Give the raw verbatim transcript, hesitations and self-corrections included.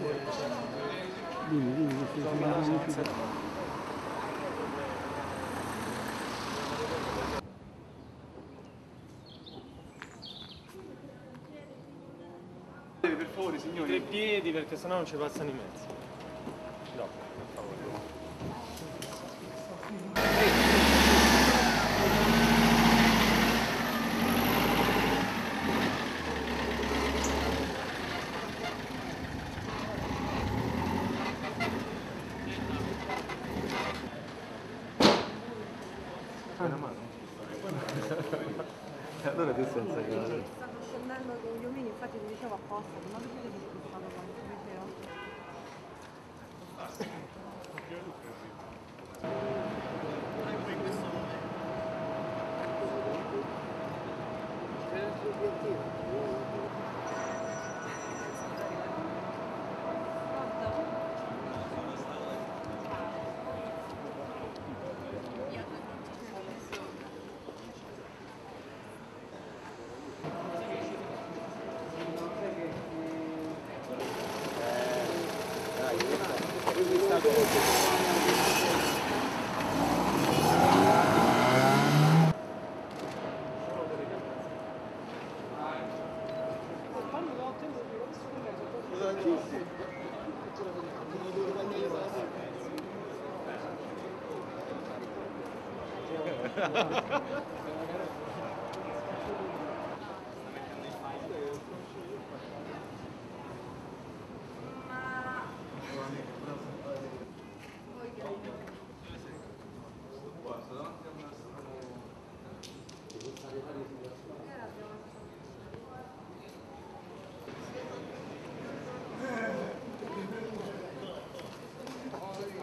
Dimmi, dimmi, che stai facendo? Per favore, signori. Tre piedi perché sennò non ci passano i mezzi. No, per favore. Una mano. Allora tu senza che... Stanno scendendo gli omini, infatti ti dicevo apposta, ma perché ti sei spostato quando ti dicevo? Ha ha ha ha.